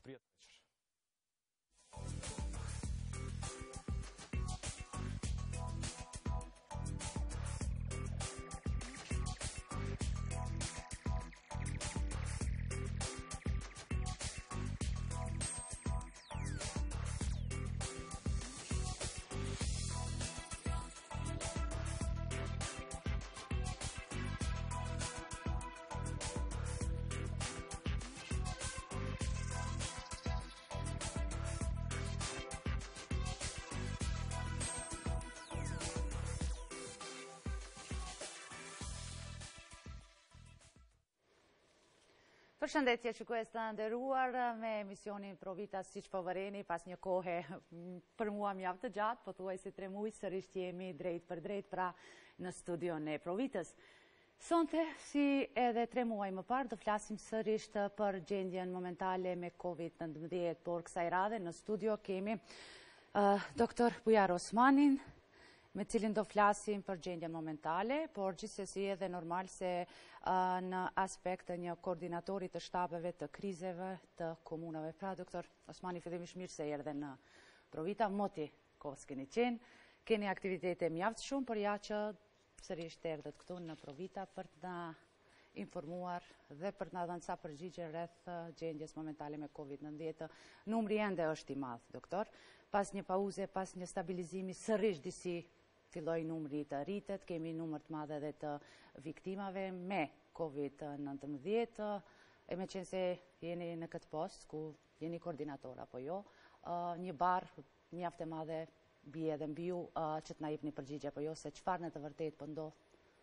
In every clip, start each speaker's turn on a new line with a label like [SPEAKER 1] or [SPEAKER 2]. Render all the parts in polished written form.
[SPEAKER 1] Prijetno večer.
[SPEAKER 2] Përshëndetje shikues të nderuar, me emisionin Provita siç po vëreni pas një kohe për mua mjaft të gjatë, pothuajse 3 muaj, sërish jemi drejt për drejt pra në studion e Provitës. Sonte, si edhe 3 muaj më parë, do flasim sërish për gjendjen momentale me COVID-19, por kësaj radhe në studio kemi doktor Bujar Osmanin, me cilin do flasim për gjendjen momentale, por gjithsesi edhe normal se në aspekt një koordinatorit të shtabeve të krizeve të komunave. Pra, doktor Osmani, fillimisht mirë se erdhe në Provita, moti kohës keni qenë, keni aktivitete mjaft shumë, por ja që sërish të erdhet këtu në Provita për të na informuar dhe për të na dhënë ca përgjigje rreth gjendjes momentale me COVID-19. Numri ende është i madh, doktor. Pas një pauze, pas një stabilizimi, sërish disi filloi numri të rritet, kemi numër të madhe edhe të viktimave me COVID-19, e me qenë se jeni në këtë post, ku jeni koordinator apo jo, një barë mjaft e madhe bie edhe mbi ju që të na jepni përgjigje apo jo, se çfarë në të vërtetë po ndodh.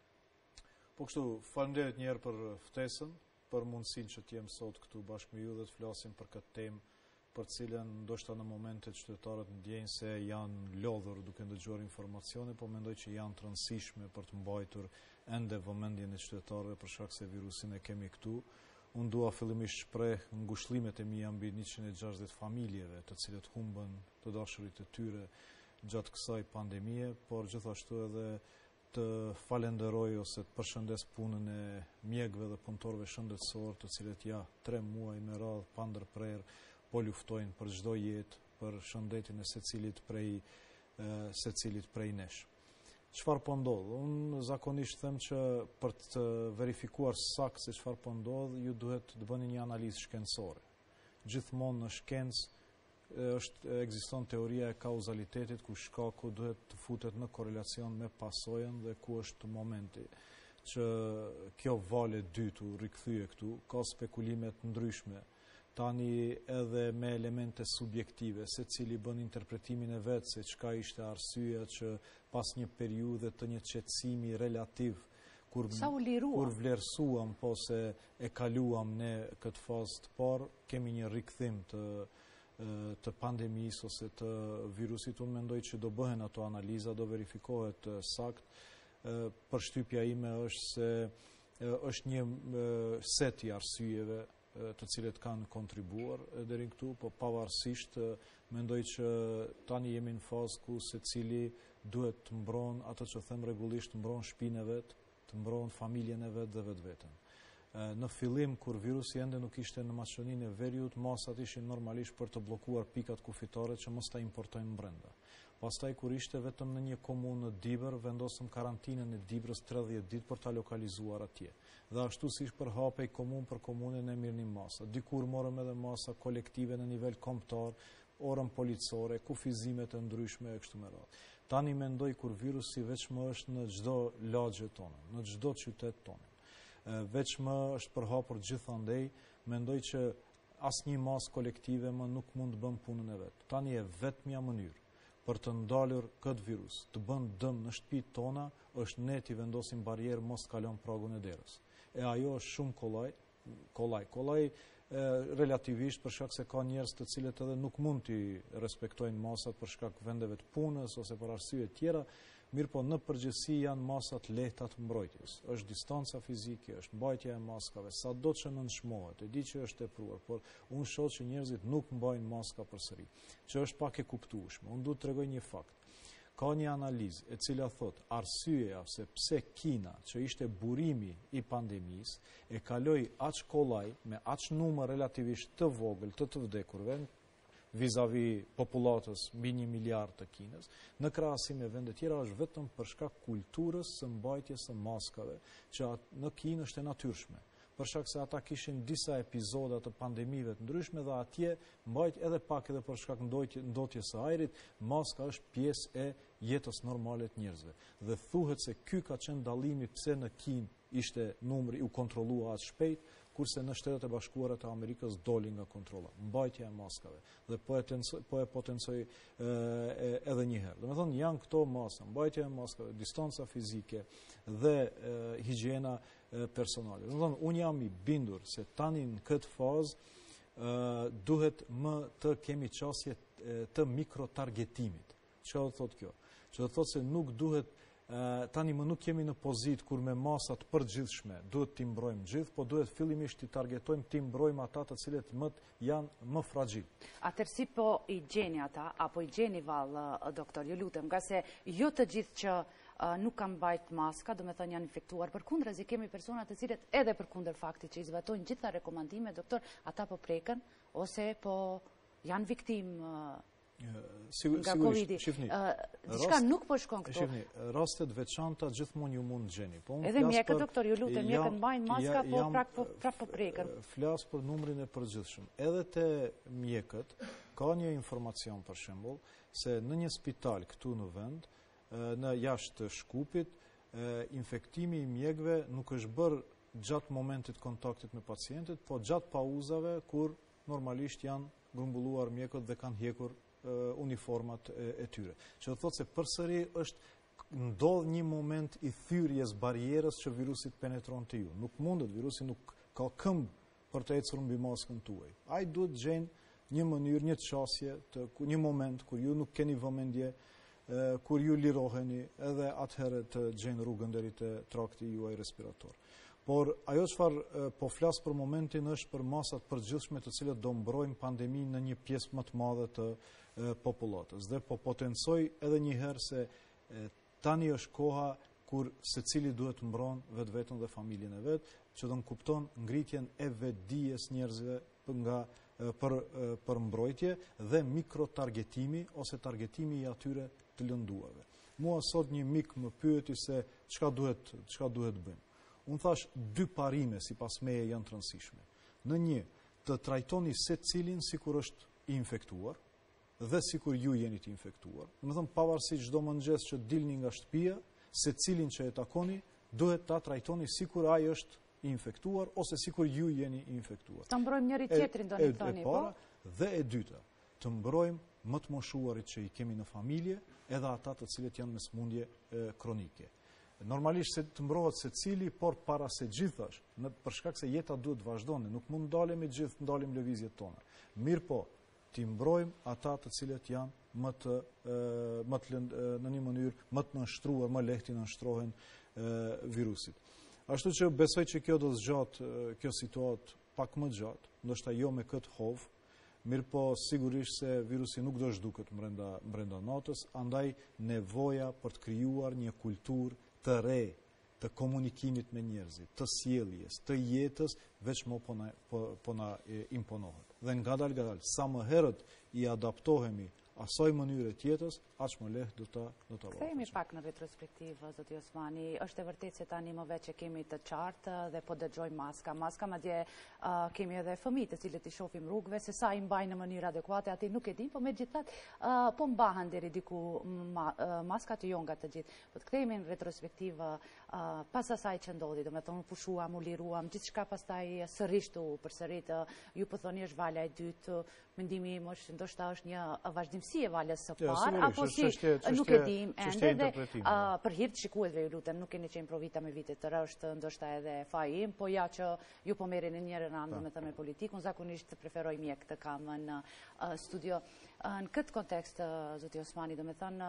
[SPEAKER 3] Po kështu, faleminderit një herë për ftesën, për mundësinë që t'jem sot këtu bashkë me ju dhe të flasim për këtë temë për cilën ndoshta në momentet qytetarët ndjejnë se janë lodhur duke ndëgjuar informacione, po mendoj që janë të rëndësishme për të mbajtur ende vëmendjen e qytetarëve për shkak se virusin e kemi këtu. Unë dua fillimisht shpreh ngushëllimet e mia mbi 160 familjeve të cilët humbën të dashurit e tyre gjatë kësaj pandemie, por gjithashtu edhe të falenderoj ose të përshëndes punën e mjekëve dhe punëtorëve shëndetësor, të cilët 3 muaj me radhë pa ndërprerje po luftojnë për çdo jetë, për shëndetin e secilit prej nesh. Çfarë po ndodh? Unë zakonisht them që për të verifikuar saktë se çfarë po ndodh, ju duhet të bëni një analizë shkencore. Gjithmonë në shkencë ekziston teoria e kauzalitetit, ku shkaku duhet të futet në korelacion me pasojën dhe ku është momenti që kjo valë e dytu rikthye këtu, ka spekulime të ndryshme. Tani edhe me elemente subjektive, se cili bën interpretimin e vetë se çka ishte arsyeja që pas një periudhe të një qetësimi relativ, kur vlerësuam po se e kaluam ne këtë fazë të parë, kemi një rikthim të pandemisë ose të virusit. Unë mendoj që do bëhen ato analiza, do verifikohet sakt. Përshtypja ime është se është një set i arsyeve të cilët kanë kontribuar deri këtu, po pavarësisht mendoj që tani jemi në fazë ku secili duhet të mbron atë që them rregullisht, mbron shtëpinë e vet, të mbron familjen e vet dhe vetveten. Në fillim, kur virusi ende nuk ishte në maqeninë e veriut, masat ishin normalisht për të bllokuar pikat kufitare që mos ta importojnë brenda. Pastaj kur ishte vetëm në një komunë në Dibër, vendosëm karantinën e Dibrës 30 ditë për ta lokalizuar atje. Dhe ashtu si përhapej komunë për komunën e mirënim masa. Dikur morëm edhe masa kolektive në nivel kombëtar, orën policore, kufizime të ndryshme e kështu me radhë. Tani mendoj kur virusi veçmë është në çdo lagje tonë, në çdo qytet tonë. Veçmë është përhapur gjithandej, mendoj që asnjë masë kolektive më nuk mund të bën punën e vet. Tani e vetmja mënyrë për të ndalur këtë virus, të bën dëm në shtëpitë tona, është ne t'i vendosim barierë mos kalon pragun e derës. E ajo është shumë kollaj relativisht për shkak se ka njerëz të cilët edhe nuk mund t'i respektojnë masat për shkak vendeve të punës ose për arsye tjera, mirë po në përgjithësi janë masat lehta të mbrojtjes. Është distanca fizike, është mbajtja e maskave, sado që nënshmohet, e di që është tepruar, por unë shoh që njerëzit nuk mbajnë maska përsëri, që është pak e kuptueshme. Unë duhet të tregoj një fakt. ka një analizë e cila thot arsyeja se pse Kina, që ishte burimi i pandemisë, e kaloi aq kollaj me aq numër relativisht të vogël të vdekurve vis-a-vis popullatës mbi 1 miliard të Kinës, në krahasim me vende tjera është vetëm për shkak kulturës së mbajtjes së maskave, që në Kinë është e natyrshme. Për shkak se ata kishin disa epizoda të pandemive të ndryshme dhe atje mbajt edhe pak edhe për shkak ndotjes së ajrit, maska është pjesë e jetës normale të njerëzve. Dhe thuhet se ky ka qenë dallimi pse në Kinë ishte numri u kontrollua aq shpejt, kurse në Shtetet e Bashkuara të Amerikës doli nga kontrolla. Mbajtja e maskave. Dhe po e potencoj edhe një herë. Domethënë janë këto masa, mbajtja e maskave, distanca fizike dhe higjiena personale. Domethënë unë jam i bindur se tani në këtë fazë duhet më të kemi qasje të mikrotargetimit. Çfarë do thotë kjo? Që do thotë se nuk duhet tani më nuk kemi në pozitë kur me masat përgjithshme duhet t'i mbrojmë gjithë, po duhet fillimisht t'i targetojmë, t'i mbrojmë ata të cilët janë më fragjil.
[SPEAKER 2] Atëherë si po i gjeni ata, apo i gjeni vallë, doktor, ju lutem, nga se jo të gjithë që nuk kanë mbajt maska, do me thënë janë infektuar, përkundër kemi persona të cilët edhe përkundër faktit që i zbatojnë gjitha rekomandime, doktor, ata po prekën ose po janë viktimë nga Covid-i. Diçka nuk po shkon këtu.
[SPEAKER 3] Shifni, rastet veçanta gjithmonë ju mund gjeni.
[SPEAKER 2] Edhe mjekët, doktor, ju lutem, mjekët mbajnë maska, po prap po prekën.
[SPEAKER 3] Flas për numrin e përgjithshëm. Edhe te mjekët ka një informacion për shembull se në një spital këtu në vend, në jashtë Shkupit, infektimi i mjekëve nuk është bërë gjatë momentit kontaktit me pacientit, po gjatë pauzave kur normalisht janë grumbulluar mjekët dhe kanë hekur uniformat e tyre. Që do thotë se përsëri ndodh një moment i thyrjes barierës që virusi penetron te ju. Nuk mundet, virusi nuk ka këmbë për të ecur mbi maskën tuaj. Ai duhet gjejnë një mënyrë, një çështje, një moment kur ju nuk keni vëmendje, kur ju liroheni, edhe atëherë të gjejnë rrugën deri te trakti juaj respirator. Por ajo çfarë po flas për momentin është për masat përgjithshme të cilët do mbrojnë pandeminë në një pjesë më të madhe të popullatës. Dhe po potencoj edhe një herë se tani është koha kur secili duhet mbron vetveten dhe familjen e vet, që do të kupton ngritjen e vetdijes njerëzve për mbrojtje dhe mikrotargetimi ose targetimi i atyre të lënduarve. Mua sot një mik më pyeti se çka duhet bëjmë. Unë thash 2 parime sipas meje janë të rëndësishme. Në një, të trajtoni secilin sikur është i infektuar dhe sikur ju jeni të infektuar. Domethënë pavarësisht çdo mëngjes që dilni nga shtëpia, secilin që e takoni duhet ta trajtoni sikur ai është i infektuar ose sikur ju jeni i infektuar.
[SPEAKER 2] Ta mbrojmë njëri tjetrin do të thoni, po.
[SPEAKER 3] Dhe e dyta, të mbrojmë më të moshuarit që i kemi në familje, edhe ata të cilët janë me sëmundje kronike. Normalisht se të mbrohet secili, por para se gjithash, për shkak se jeta duhet vazhdoni, nuk mund ndalim me gjithë, ndalim lëvizjet tona. Mirë po, t'i mbrojmë ata të cilët janë në një mënyrë më të nënshtruar, më lehti nënshtrohen virusit. Ashtu që besoj që kjo do zgjatë kjo situatë pak më gjatë, ndoshta jo me këtë hovë, mirë po sigurisht se virusi nuk do zhduket brenda natës, andaj nevoja për të krijuar një kulturë të re, të komunikimit me njerëzit, të sjelljes, të jetës, veç më po na imponohet. Dhe ngadalë, sa më herët i adaptohemi asaj mënyre tjetës, aq më lehtë do ta
[SPEAKER 2] Kthehemi pak në retrospektivë, zoti Osmani. Është e vërtetë se tani më veç e kemi të qartë dhe po dëgjojmë maska madje kemi edhe fëmijë të cilët i shohim rrugëve se sa i mbajnë në mënyrë adekuate, aty nuk e din, po megjithatë po mbahen deri diku maskat jo nga të gjithë. Po të kthehemi në retrospektivë pas asaj që ndodhi, domethënë pushuam, u liruam, gjithçka pastaj sërish u përsërit. Ju po thoni është vala e dytë, mendimi im është ndoshta është një vazhdimsi e valës së parë, apo si nuk e dim ende dhe për hir të shikuesve ju lutem, nuk keni qenë provita me vite të rështë, ndoshta edhe faji im, po ja që ju po merreni në njërin anë domethënë me politikun, zakonisht preferoj mjek të kam në studio. Në këtë kontekst, zoti Osmani, domethënë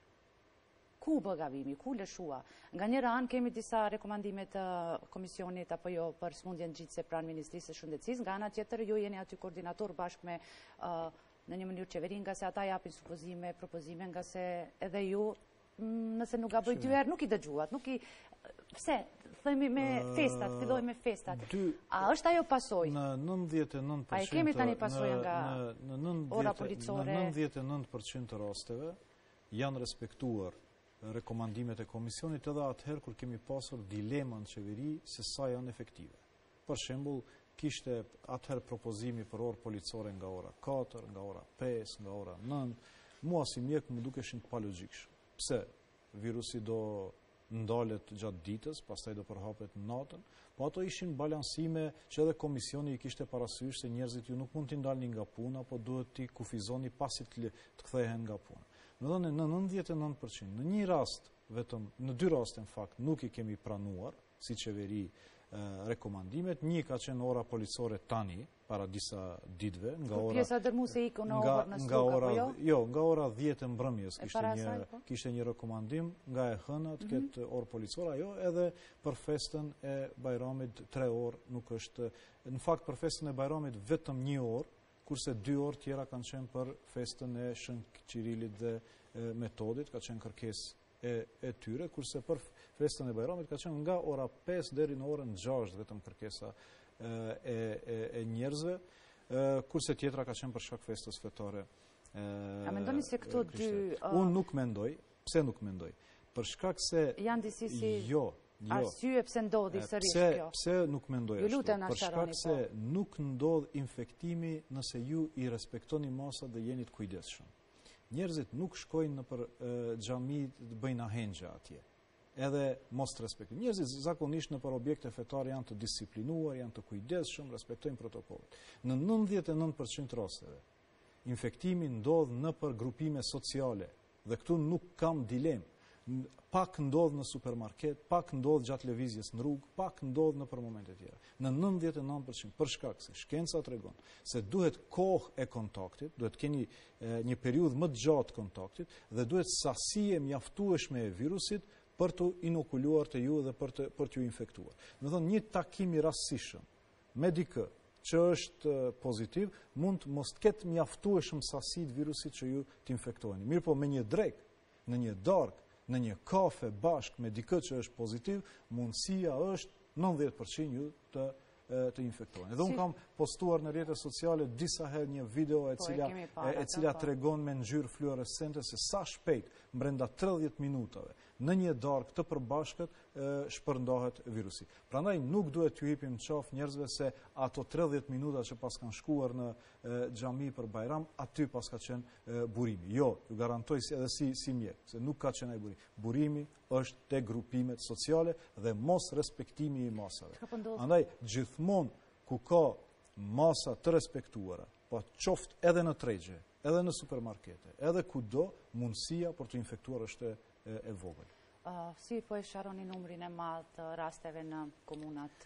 [SPEAKER 2] ku bë gabimi, ku lëshua? Nga njëra anë kemi disa rekomandime të komisionit apo jo për smundjen ngjitse pranë Ministrisë së Shëndetësisë, nga ana tjetër ju jeni aty koordinator bashkë me në një mënyrë qeverin, nga se ata japin supozime, propozime, nga se edhe ju, nëse nuk gaboj dy herë, nuk i dëgjuat, nuk i... Pse? Themi me festat, filloj me festat. A është ajo pasoj?
[SPEAKER 3] Në 99%...
[SPEAKER 2] A e kemi tani pasoj nga ora policore?
[SPEAKER 3] Në 99% të rasteve janë respektuar rekomandimet e komisionit edhe atëherë kur kemi pasur dilema në qeveri se sa janë efektive. Për shembull, kishte atëherë propozimi për orë policore nga ora 4, nga ora 5, nga ora 9. Mua si mjek më dukeshin pa logjikshëm. Pse? Virusi do ndalet gjatë ditës, pastaj do përhapet natën, po ato ishin balansime që edhe komisioni i kishte parasysh se njerëzit ju nuk mund t'i ndalni nga puna, po duhet t'i kufizoni pasi të kthehen nga puna. Në 99%, në një rast, vetëm në 2 raste në fakt, nuk i kemi pranuar si qeveri rekomandimet. Një ka qenë ora policore tani, para disa ditëve, nga ora...
[SPEAKER 2] Pjesa dërmuese iku në orë në Struk, apo jo?
[SPEAKER 3] Jo, nga ora 10 e mbrëmjes kishte një rekomandim nga e hëna të ketë orë policore, ajo edhe për festën e Bajramit 3 orë nuk është... Në fakt për festën e Bajramit vetëm 1 orë, kurse 2 orë tjera kanë qenë për festën e Shën Qirilit dhe Metodit, ka qenë kërkesë e tyre, kurse për festën e Bajramit ka qenë nga ora 5 deri në orën 6 vetëm kërkesa e njerëzve, kurse tjetra ka qenë për shkak festës fetare.
[SPEAKER 2] A mendoni se këto dy...
[SPEAKER 3] Unë nuk mendoj. Pse nuk mendoj? Për shkak se...
[SPEAKER 2] Janë disi si...
[SPEAKER 3] Jo.
[SPEAKER 2] Arsye pse ndodhi sërish kjo?
[SPEAKER 3] Pse nuk mendoj ashtu? Për shkak se nuk ndodh infektimi nëse ju i respektoni masat dhe jeni të kujdesshëm. Njerëzit nuk shkojnë në për xhami të bëjnë ahengja atje. Edhe mos të respektojnë. Njerëzit zakonisht në për objekte fetare janë të disiplinuar, janë të kujdesshëm, respektojnë protokollet. Në 99% rasteve, infektimi ndodh në për grupime sociale, dhe këtu nuk kam dilemë. Pak ndodh në supermarket, pak ndodh gjatë lëvizjes në rrugë, pak ndodh në për momente tjera. Në 99% për shkak se shkenca tregon se duhet kohë e kontaktit, duhet keni një periudhë më të gjatë kontaktit dhe duhet sasi e mjaftueshme e virusit për të inokuluar të ju dhe për t'ju infektuar. Do thonë një takim i rastësishëm me dikë që është pozitiv, mund mos të ketë mjaftueshëm sasi të virusit që ju t'infektoheni. Mirë po me një drek, në një darkë, në një kafe bashk me dikë që është pozitiv, mundësia është 90% ju të infektohen. Edhe unë kam postuar në rrjetet sociale disa herë një video e cila tregon me ngjyrë fluorescente se sa shpejt brenda 30 minutave në një darkë të përbashkët shpërndahet virusi. Prandaj nuk duhet t'ju hipim qafë njerëzve se ato 30 minuta që pas kanë shkuar në xhami për Bajram, aty pas ka qenë burimi. Jo, ju garantoj edhe si mjek, se nuk ka qenë ai burimi. Burimi është te grupimet sociale dhe mos respektimi i masave. Andaj, gjithmonë ku ka masa të respektuara, po qoftë edhe në tregje, edhe në supermarkete, edhe kudo, mundësia për të infektuar është e vogël.
[SPEAKER 2] Si po e sharoni numrin e madh të rasteve në komunat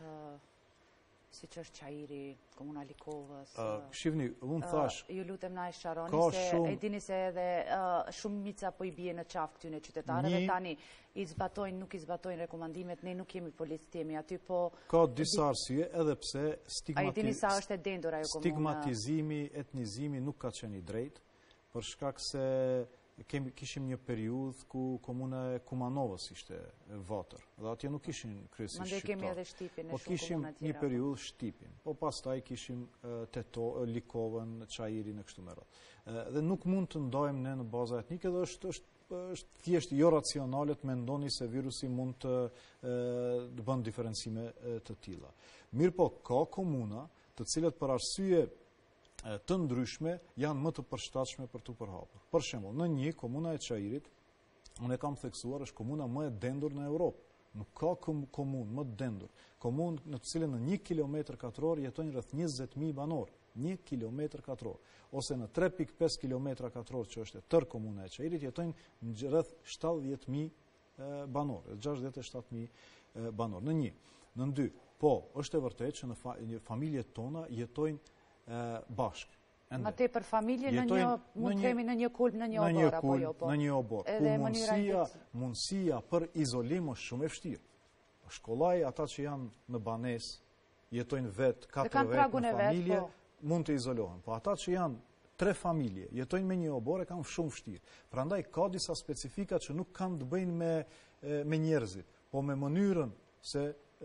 [SPEAKER 2] siç është Çajiri, komuna Likovës?
[SPEAKER 3] Shihni, unë thash...
[SPEAKER 2] Ju lutem na e sharoni se e dini se edhe shumica po i bie në qafë këtyre qytetarëve tani i zbatojnë, nuk i zbatojnë rekomandimet, ne nuk jemi policë, jemi aty, po...
[SPEAKER 3] Ka disa arsye, edhe pse
[SPEAKER 2] a i dini sa është e dendur ajo komunë?
[SPEAKER 3] Stigmatizimi, etnizimi nuk ka qenë i drejtë, për shkak se kishim një periudhë ku komuna e Kumanovës ishte vatër, dhe atje nuk kishin kryesisht shqiptar.
[SPEAKER 2] Mande kemi edhe Shtipin,
[SPEAKER 3] po kishim një periudhë Shtipin, po pastaj kishim Likovën, Çajirin e kështu me radhë. Dhe nuk mund të ndajmë ne në baza etnike, dhe është thjesht jo racionale të mendoni se virusi mund të bën diferencime të tilla. Mirë po, ka komuna të cilët për arsye të ndryshme janë më të përshtatshme për të përhapur. Për shembull, në një komuna e Çajirit, unë e kam theksuar, është komuna më e dendur në Europë. Nuk ka komunë më të dendur. Komunë në të cilën në 1 kilometër katror jetojnë rreth 20.000 banorë. 1 kilometër katror. Ose në 3.5 kilometra katror që është e tërë komuna e Çajirit jetojnë rreth 70.000 banorë, 67.000 banorë. Në një. Në dy, po, është e vërtetë që në familjet tona jetojnë bashkë.
[SPEAKER 2] Ma te për familje në një, mund të themi në një kulp, në një obor, apo jo?
[SPEAKER 3] Në një obor, ku mundësia për izolim është shumë e vështirë. Shkollaj, ata që janë në banes, jetojnë vetë, 4 vetë në familje, mund të izolohen. Po ata që janë 3 familje jetojnë me një obor, e kanë shumë vështirë. Prandaj ka disa specifika që nuk kanë të bëjnë me njerëzit, po me mënyrën se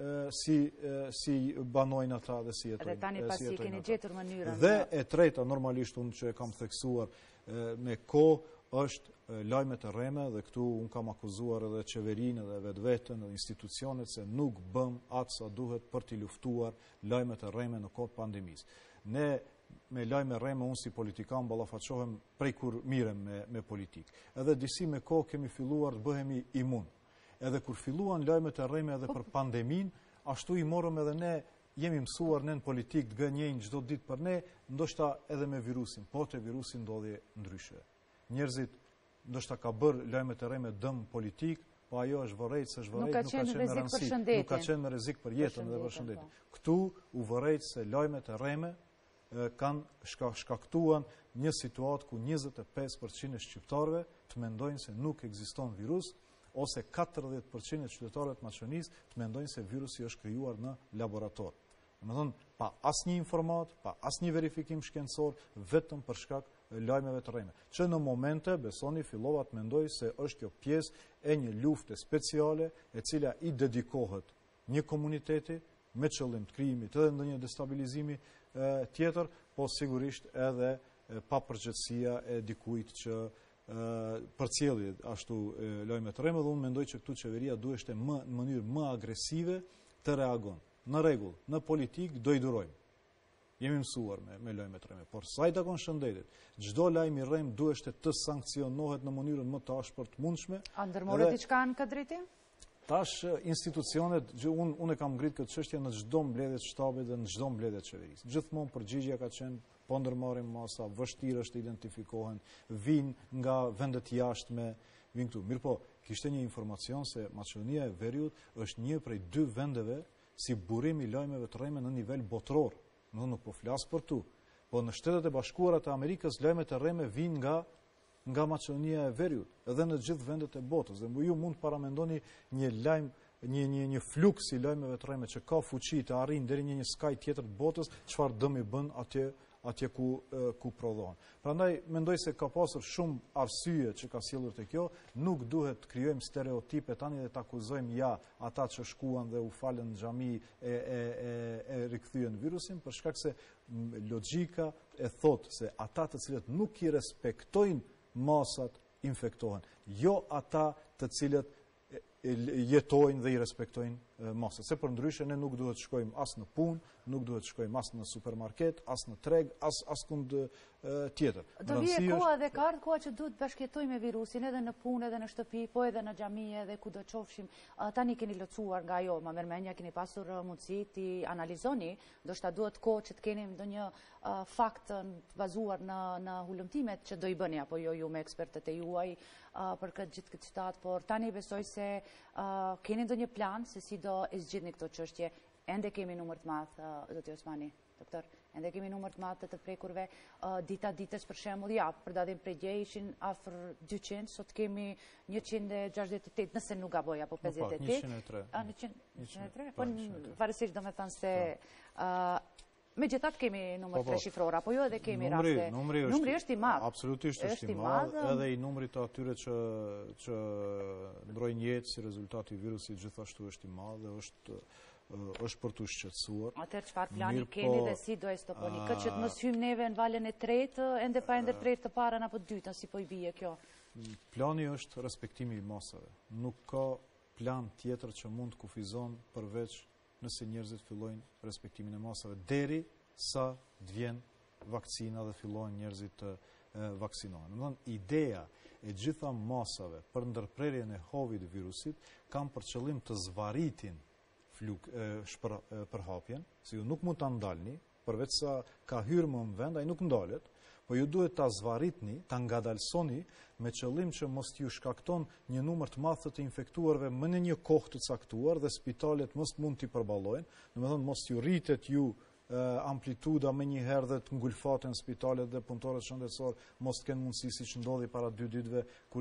[SPEAKER 3] si banojnë ata dhe si jetojnë.
[SPEAKER 2] Dhe tani pasi keni gjetur mënyrën.
[SPEAKER 3] Dhe e treta, normalisht unë që e kam theksuar me kohë, është lajmet e rreme, dhe këtu unë kam akuzuar edhe qeverinë dhe vetveten dhe institucionet se nuk bëm atë sa duhet për t'i luftuar lajmet e rreme në kohë pandemisë. Ne me lajme rreme unë si politikan ballafaqohem prej kur mirem me politikë. Edhe disi me kohë kemi filluar të bëhemi imun. Edhe kur filluan lajmet e rreme edhe për pandemin, ashtu i morëm edhe ne, jemi mësuar ne në politikë të gënjejnë çdo ditë për ne, ndoshta edhe me virusin, po te virusin ndodhi ndryshe. Njerëzit ndoshta ka bërë lajmet e rreme dëm politik, po ajo është vërejt se nuk ka qenë me rëndësi, nuk ka qenë me rrezik për jetën dhe për shëndetin. Këtu u vërejt se lajmet e rreme kanë shkaktuar një situatë ku 25% e shqiptarëve të mendojnë se nuk ekziston virus, ose 40% e qytetarëve të Maqedonisë të mendojnë se virusi është krijuar në laborator. Domethënë, pa asnjë informat, pa asnjë verifikim shkencor, vetëm për shkak lajmeve të rreme. Që në momente, besoni, fillova të mendoj se është kjo pjesë e një lufte speciale e cila i dedikohet një komuniteti me qëllim të krijimit edhe ndonjë destabilizimi tjetër, po sigurisht edhe papërgjegjësia e dikujt që përcjelli ashtu lajme të rreme, dhe unë mendoj që këtu qeveria duhet në mënyrë më agresive të reagon. Në rregull, në politikë do i durojmë. Jemi mësuar me lajme të rreme, por sa i takon shëndetit, çdo lajm i rrem duhet të sankcionohet në mënyrën më të ashpër të mundshme.
[SPEAKER 2] A ndërmorët diçka në këtë drejtim?
[SPEAKER 3] Tash institucionet, unë e kam ngritë këtë çështje në çdo mbledhje të shtabit dhe në çdo mbledhje të qeverisë. Gjithmonë përgjigjja ka qenë po ndërmarrim masa, vështirë është të identifikohen, vinë nga vendet jashtme, vinë këtu. Mirë po, kishte një informacion se Maqedonia e Veriut është një prej 2 vendeve si burim i lajmeve të rreme në nivel botror. Nuk po flas për tu, po në Shtetet e Bashkuara të Amerikës lajmet e rreme vinë nga Maqedonia e Veriut, edhe në gjithë vendet e botës. Dhe ju mund të paramendoni një lajm, një fluks i lajmeve të rreme që ka fuqi të arrijë deri në një skaj tjetër të botës, çfarë dëmi bën atje ku prodhohen. Prandaj mendoj se ka pasur shumë arsye që ka sjellur te kjo, nuk duhet të krijojmë stereotipe tani dhe të akuzojmë ata që shkuan dhe u falën në xhami e rikthyen virusin, për shkak se logjika e thotë se ata të cilët nuk i respektojnë masat infektohen, jo ata të cilët jetojnë dhe i respektojnë masat. Se për ndryshe ne nuk duhet të shkojmë as në punë, nuk duhet të shkojmë as në supermarket, as në treg, as kund tjetër.
[SPEAKER 2] Do vije koha dhe ka ardhur koha që duhet bashkëjetojmë me virusin edhe në punë, edhe në shtëpi, po edhe në xhami, edhe ku do qofshim. Tani keni lotësuar nga ajo, ma mërmendja, keni pasur mundësi ti analizoni, ndoshta duhet kohë që të keni ndonjë fakt të bazuar në hulumtimet që do i bëni, apo jo ju me ekspertët e juaj për gjithë këtë qytet, por tani besoj se keni ndonjë plan se si do e zgjidhni këto çështje. Ende kemi numër të madh, zoti Osmani, doktor, ende kemi numër të madh të prekurve, dita ditës për shembull, për datim prej dje ishin afër 200, sot kemi 168, nëse nuk gaboj, apo 58. 103. Po varësisht domethënë se megjithatë kemi numër 3 shifror, apo jo edhe kemi raste. Numri është i madh.
[SPEAKER 3] Absolutisht është i madh, edhe i numrit të atyre që ndrojnë jetë si rezultat i virusit gjithashtu është i madh dhe është për të shqetësuar.
[SPEAKER 2] Atëherë çfarë plani keni dhe si do e stoponi? Këtë që të mos hyjmë neve në valën e tretë, ende pa ende tretë të parën apo të dytën, si po i bie kjo?
[SPEAKER 3] Plani është respektimi i masave. Nuk ka plan tjetër që mund të kufizon përveç nëse njerëzit fillojnë respektimin e masave, deri sa të vjen vakcina dhe fillojnë njerëzit të vaksinohen. Domethënë, ideja e gjitha masave për ndërprerjen e hovid virusit kanë për qëllim të zvaritin përhapjen, se ju nuk mund ta ndalni, përveç sa ka hyrë më në vend, ai nuk ndalet, po ju duhet ta zvaritni, ta ngadalsoni me qëllim që mos t'ju shkakton një numër të madh të infektuarve më në një kohë të caktuar dhe spitalet mos mund t'i përballojnë, domethënë mos t'ju rritet ju amplituda me një herë dhe të ngulfaten spitalet dhe punëtorët shëndetësor mos të kenë mundësi siç ndodhi para 2 ditëve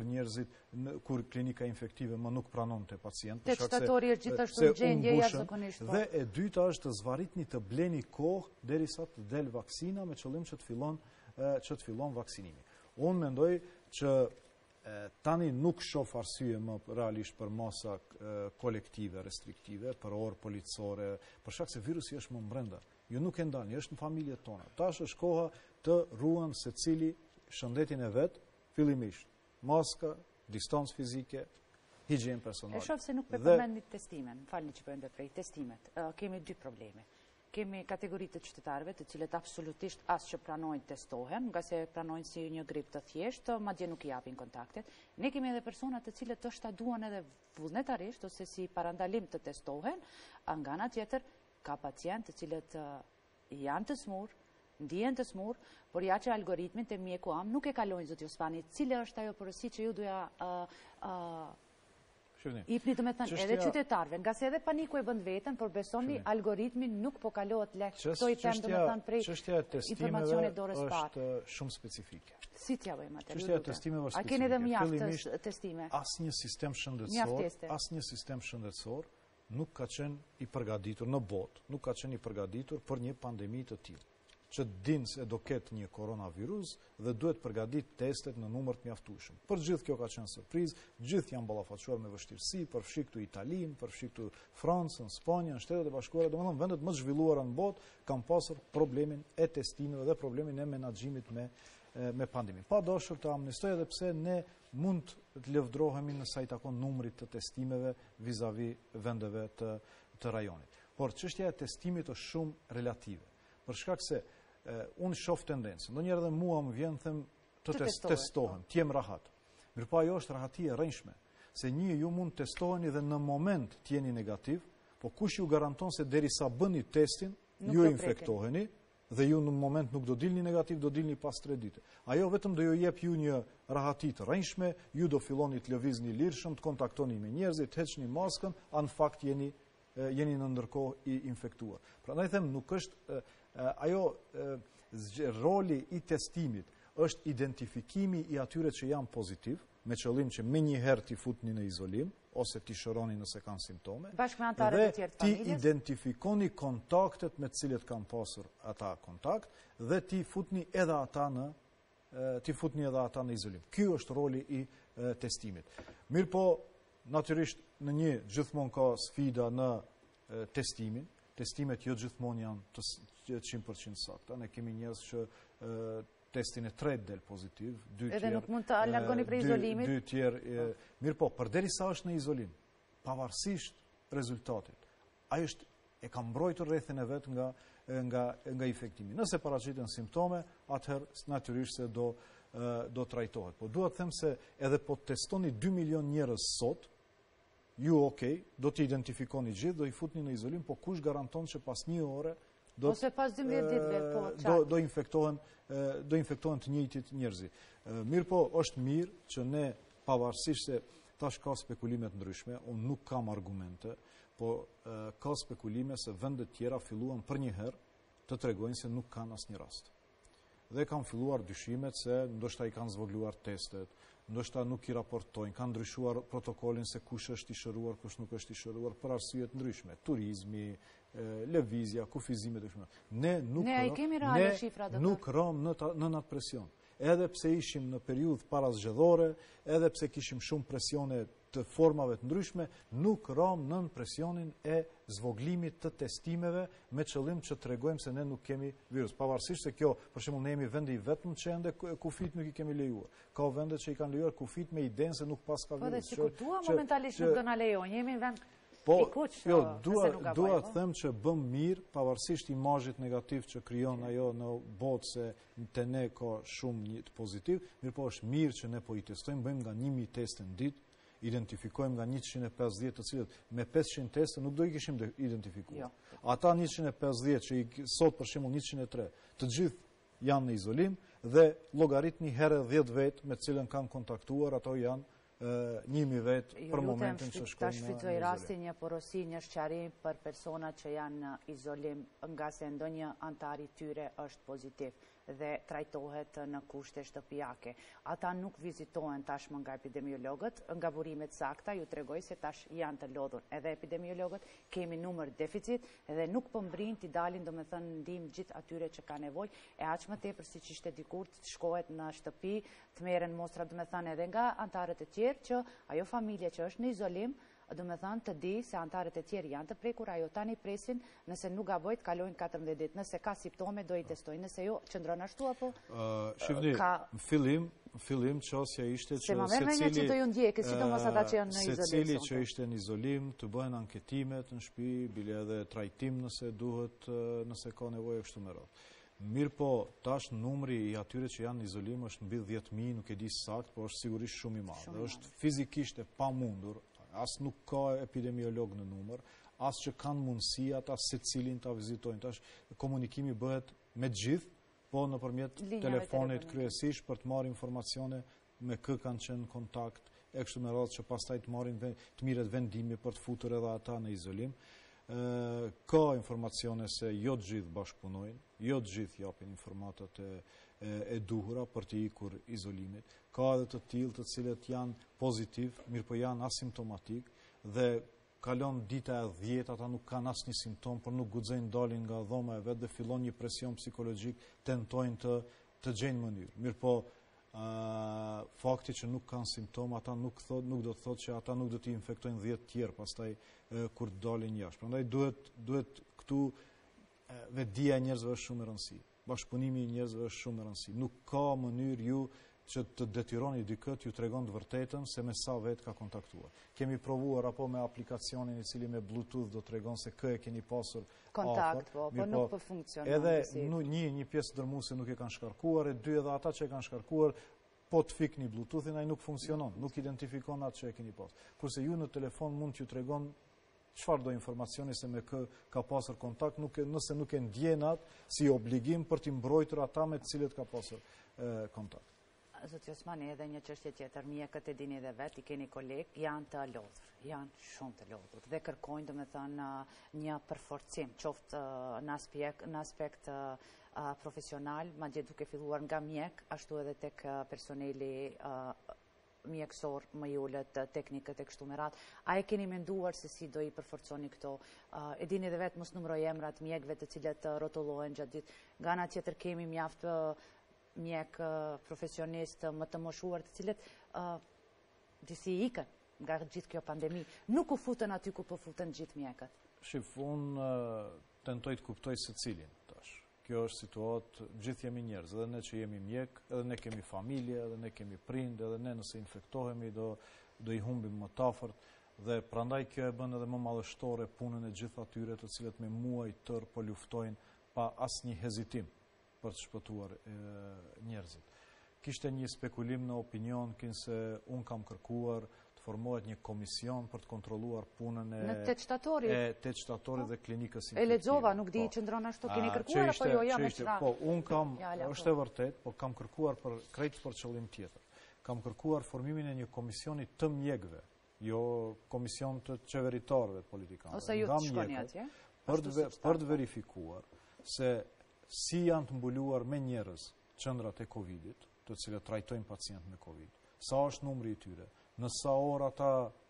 [SPEAKER 3] kur klinika infektive më nuk pranonte pacient.
[SPEAKER 2] Tek shtatori është gjithashtu gjendje jashtëzakonisht.
[SPEAKER 3] Dhe e dyta është të zvaritni të bleni kohë derisa të del vaksina me qëllim që të fillon që të fillon vaksinimi. Unë mendoj që tani nuk shoh arsye më realisht për masa kolektive, restriktive, për orë policore, për shkak se virusi është më brenda. Ju nuk e ndani, është në familjet tona. Tash është koha të ruan secili shëndetin e vet, fillimisht maska, distancë fizike, higienë personale.
[SPEAKER 2] E shoh se nuk përmendni testimin, falni që po ndërprej testimet. Kemi dy probleme. Kemi kategoritë të qytetarëve të cilët absolutisht as që pranojnë testohen, nga se pranojnë si një grip të thjeshtë, madje nuk i japin kontaktet. Ne kemi edhe persona të cilët është ta duan edhe vullnetarisht ose si parandalim të testohen, nga ana tjetër ka pacientë të cilët janë të smur, ndihen të smur, por ja që algoritmin të mjeku am nuk e kalojnë zoti Osmani, cila është ajo porosi që ju doja ipni të me thënë edhe qytetarve, nga se edhe paniku e bënd vetën, por besoni algoritmin nuk po kalohet lehtë. Këto i them të me thënë prej informacione dorës parë.
[SPEAKER 3] Çështja e testimeve është shumë specifike.
[SPEAKER 2] Si t'ja bëjmë atë?
[SPEAKER 3] Çështja e testimeve është specifike.
[SPEAKER 2] A keni edhe mjaft testime?
[SPEAKER 3] Asnjë sistem shëndetësor nuk ka qenë i përgatitur në botë, nuk ka qenë i përgatitur për një pandemi të tillë, që dinë se do ketë një koronavirus dhe duhet përgatit testet në numër të mjaftueshëm. Për gjithë kjo ka qenë surprizë, gjithë janë ballafaquar me vështirësi, përfshi këtu Italinë, përfshi këtu Francën, Spanjën, Shtetet e Bashkuara, domethënë vendet më të zhvilluara në botë kanë pasur problemin e testimeve dhe problemin e menaxhimit me pandemin. Pa dashur të amnestoj edhe pse ne mund të lëvdrohemi në sa i takon numrit të testimeve vis-a-vis vendeve të rajonit. Por çështja e testimit është shumë relative. Për shkak se unë shoh tendencën. Ndonjëherë edhe mua më vjen them të testohem, të jem rahat. Mirpo ajo është rahati e rrënjshme, se ju mund testoheni dhe në moment të jeni negativ, po kush ju garanton se derisa bëni testin, ju infektoheni dhe ju në moment nuk do dilni negativ, do dilni pas 3 ditë. Ajo vetëm do ju jep ju një rahati të rrënjshme, ju do filloni të lëvizni lirshëm, të kontaktoni me njerëzit, të heqni maskën, në fakt jeni në ndërkohë i infektuar. Prandaj them nuk është roli i testimit është identifikimi i atyre që janë pozitiv, me qëllim që me njëherë t'i futni në izolim, ose t'i shëroni nëse kanë simptome, dhe t'i identifikoni kontaktet me cilët kanë pasur ata kontakt, dhe t'i futni edhe ata në izolim. Ky është roli i testimit. Mirë po, natyrisht në gjithmonë ka sfida në testimin. Testimet jo gjithmonë janë të 100% sakta. Ne kemi njerëz që testin e tretë del pozitiv,
[SPEAKER 2] edhe nuk mund të largoni prej izolimit.
[SPEAKER 3] Dy tjerë. Mirë po, përderisa është në izolim, pavarësisht rezultatit, ai e ka mbrojtur rrethin e vet nga infektimi. Nëse paraqiten simptome, atëherë natyrisht se do trajtohet. Po dua të them se edhe po testoni 2 milion njerëz sot, ju do t'i identifikoni gjithë, do i futni në izolim, po kush garanton që pas 1 ore
[SPEAKER 2] ose pas 12 ditëve,
[SPEAKER 3] do infektohen të njëjtit njerëzi. Mirë po, është mirë që ne, pavarësisht se tash ka spekulime të ndryshme, unë nuk kam argumente, po ka spekulime se vendet tjera filluan për një herë të tregojnë se nuk kanë asnjë rast. Dhe kanë filluar dyshimet se ndoshta i kanë zvogluar testet, ndoshta nuk i raportojnë, kanë ndryshuar protokolin se kush është i shëruar, kush nuk është i shëruar për arsye të ndryshme, turizmi, lëvizja, kufizimet e kështu. Ne nuk rëm në atë presion. Edhe pse ishim në periudhë parazgjedhore, edhe pse kishim shumë presione të formave të ndryshme, nuk rëm nën presionin e zvoglimit të testimeve me qëllim që tregojmë se ne nuk kemi virus. Pavarësisht se kjo, për shembull, ne jemi vendi i vetëm që ende kufit nuk i kemi lejuar. Ka vende që i kanë lejuar kufit me idenë se nuk pas ka virus.
[SPEAKER 2] Po dhe sikur dua momentalisht nuk do na lejojnë, jemi vend
[SPEAKER 3] po, dua të them që bëm mirë, pavarësisht imazhit negativ që krijon ajo në botë se te ne ka shumë një pozitiv, mirë po është mirë që ne po i testojmë, bëjmë nga 1000 teste në ditë, identifikojmë nga 150 të cilët me 500 teste nuk do i kishim identifikuar. Ata 150 që sot për shembull 103, të gjithë janë në izolim dhe llogaritni herë 10 vet me të cilën kanë kontaktuar, ato janë 1000 vetë për momentin që shkojnë në izolim.
[SPEAKER 2] Ta shfrytëzoj rastin një porosi, një sqarim për persona që janë në izolim nga se ndonjë antar i tyre është pozitiv. dhe trajtohet në kushte shtëpiake. Ata nuk vizitohen tashmë nga epidemiologët, nga burimet sakta ju tregoj se tash janë të lodhur edhe epidemiologët, kemi numër deficit dhe nuk pëmbrin t'i dalin domethënë ndihmë gjithë atyre që ka nevojë, e aq më tepër siç ishte dikur të shkohet në shtëpi, të merren mostra domethënë edhe nga antarët e tjerë që ajo familje që është në izolim do me thënë të di se antarët e tjerë janë të prekur, ajo tani presin nëse nuk gabojt kalojnë 14 ditë, nëse ka simptome do i testojnë, nëse jo qëndron ashtu apo?
[SPEAKER 3] Shifni, në fillim qosja ishte që
[SPEAKER 2] se ma merë me një që të ju ndjekë, sidomos ata që janë në izolim.
[SPEAKER 3] Se cili që ishte në izolim të bëhen anketimet në shtëpi, bile edhe trajtim nëse duhet, nëse ka nevojë kështu me radhë. Mirë po, tash numri i atyre që janë në izolim është mbi 10.000, nuk e di sakt, por është sigurisht shumë i madh. Është fizikisht e pamundur, as nuk ka epidemiolog në numër, as që kanë mundësi ata secilin ta vizitojnë. Tash komunikimi bëhet me gjithë, po nëpërmjet telefonit kryesisht për të marrë informacione me kë kanë qenë në kontakt, e kështu me radhë që pastaj të mirret vendimi për të futur edhe ata në izolim. Ka informacione se jo të gjithë bashkëpunojnë, jo të gjithë japin informatat e duhura për të ikur izolimit. Ka edhe të tillë të cilët janë pozitiv, mirë po janë asimptomatik dhe kalon dita e 10, ata nuk kanë asnjë simptom, por nuk guxojnë dalin nga dhoma e vet dhe fillon një presion psikologjik, tentojnë të gjejnë mënyrë. Mirë po, fakti që nuk kanë simptom, ata nuk do të thotë që ata nuk do të infektojnë 10 tjerë pastaj kur dalin jashtë. Prandaj duhet këtu vetdia e njerëzve është shumë e rëndësishme. Bashkëpunimi i njerëzve është shumë e rëndësishëm. Nuk ka mënyrë ju që të detyroni dikët, ju tregon të vërtetën se me sa vetë ka kontaktuar. Kemi provuar apo me aplikacionin i cili me Bluetooth do tregon se kë e keni pasur
[SPEAKER 2] kontakt, po nuk po funksionon.
[SPEAKER 3] Edhe një pjesë dërmuese nuk e kanë shkarkuar, e dy edhe ata që e kanë shkarkuar, po të fikni Bluetoothin, ai nuk funksionon, nuk identifikon atë që e keni pasur. Kurse ju në telefon mund t'ju tregon çfarë do informacioni se me kë ka pasur kontakt, nëse nuk e ndjen atë si obligim për t'i mbrojtur ata me të cilët ka pasur kontakt.
[SPEAKER 2] Zoti Osmani, edhe një çështje tjetër, mjekët e dini dhe vetë, i keni kolegë, janë të lodhur, janë shumë të lodhur dhe kërkojnë domethënë një përforcim, qoftë në aspekt profesional, madje duke filluar nga mjek, ashtu edhe tek personeli mjekësor, më i ulët, teknikët e kështu me radhë. A e keni menduar se si do i përforconi këto? E dini dhe vetë mos numëroj emrat mjekëve të cilët rrotullohen gjatë ditë. Nga ana tjetër kemi mjaft mjek profesionist më të moshuar të cilët disi ikën nga gjithë kjo pandemi. Nuk u futën aty ku po futen gjithë mjekët.
[SPEAKER 3] Shif, unë tentoj të kuptoj secilin tash. Kjo është situatë, gjithë jemi njerëz, edhe ne që jemi mjek, edhe ne kemi familje, edhe ne kemi prind, edhe ne nëse infektohemi do i humbim më të afërt dhe prandaj kjo e bën edhe më madhështore punën e gjithë atyre të cilët me muaj tërë po luftojnë pa asnjë hezitim për të shpëtuar njerëzit. Kishte një spekulim në opinion se unë kam kërkuar të formohet një komision për të kontrolluar punën
[SPEAKER 2] në 8
[SPEAKER 3] shtatorit dhe klinikës infektive.
[SPEAKER 2] E lexova, nuk di qëndron ashtu, keni kërkuar apo jo jam me çfarë?
[SPEAKER 3] Po, unë kam, është e vërtet, po kam kërkuar krejt për qëllim tjetër. Kam kërkuar formimin e një komisioni të mjekëve, jo komision të qeveritarëve të politikanëve.
[SPEAKER 2] Ose ju të shkoni atje?
[SPEAKER 3] Për të verifikuar se si janë të mbuluar me njerëz qendrat e Covidit, të cilët trajtojnë pacient me Covid, sa është numri i tyre, në sa orë ata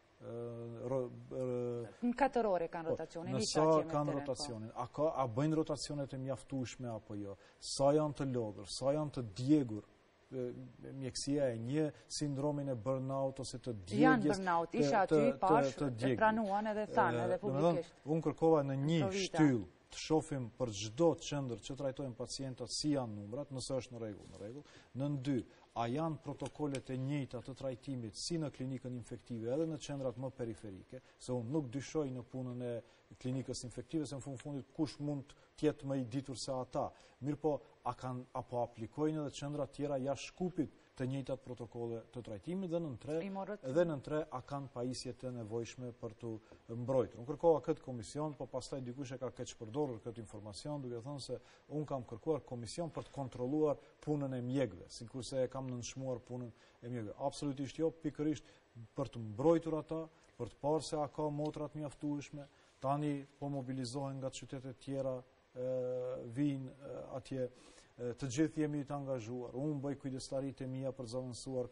[SPEAKER 2] në 4 ore kanë rotacionin,
[SPEAKER 3] në sa kanë rotacionin, a bëjnë rotacionet e mjaftueshme apo jo, sa janë të lodhur, sa janë të djegur. Mjekësia e një sindromin e burnout ose të djegjes.
[SPEAKER 2] Janë burnout, isha aty pash, e pranuan edhe thanë, edhe publikisht.
[SPEAKER 3] Unë kërkova në një shtyllë të shohim për çdo qendër që trajtojnë pacientat si janë numrat, nëse është në rregull. Në 2, a janë protokollet e njëjta të trajtimit si në klinikën infektive edhe në qendrat më periferike, se unë nuk dyshoj në punën e klinikës infektive, se në fundit kush mund të jetë më i ditur se ata. Mirë po, apo aplikojnë edhe qendra tjera jashtë Shkupit të njëjtat protokolle të trajtimit dhe në 3 a kanë pajisjet e nevojshme për të mbrojtur. Unë kërkova këtë komision, po pastaj dikush e ka keq përdorur këtë informacion, duke thënë se unë kam kërkuar komision për të kontrolluar punën e mjekëve, sikurse e kam nënshmuar punën e mjekëve. Absolutisht jo, pikërisht për të mbrojtur ata, për të parë se a ka motrat mjaftueshme. Tani po mobilizohen nga qytetet tjera, vinë atje. të gjithë jemi të angazhuar. Unë bëj kujdestarit e mia për zëvendësuar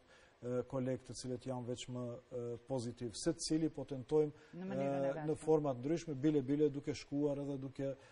[SPEAKER 3] kolegë të cilët janë veç më pozitiv. Se të cili po tentojmë në format ndryshme, bile duke shkuar edhe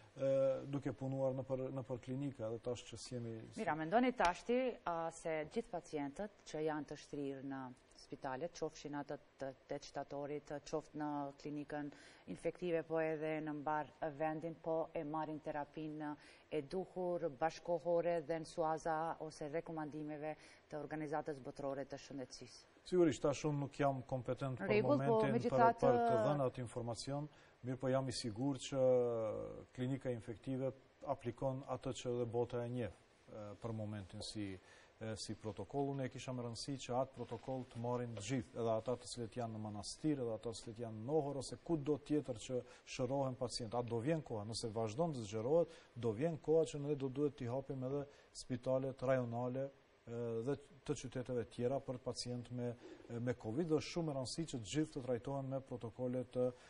[SPEAKER 3] duke punuar në për klinika edhe tash që s'jemi...
[SPEAKER 2] Mira, mendoni tashti se gjithë pacientët që janë të shtrirë në spitalet, qofshin atë të qytetorit, qoftë në klinikën infektive, po edhe në mbar vendin, po e marrin terapinë e duhur, bashkohore dhe në suaza ose rekomandimeve të organizatës botërore të shëndetësisë.
[SPEAKER 3] Sigurisht, tash unë nuk jam kompetent për momentin për të dhënë atë informacion, mirë po jam i sigur që klinika infektive aplikon atë që dhe bota e njeh për momentin si protokoll. Unë e kisha më rëndësi që atë protokoll të marrin gjithë, edhe ata të cilët janë në manastir, edhe ata të cilët janë në nohër, ose kudo tjetër që shërohen pacient. Atë do vjen koha, nëse vazhdon të zgjerohet, do vjen koha që ne do duhet t'i hapim edhe spitalet rajonale dhe të qyteteve tjera për pacient me Covid, dhe shumë e rëndësi që gjithë të trajtohen me protokole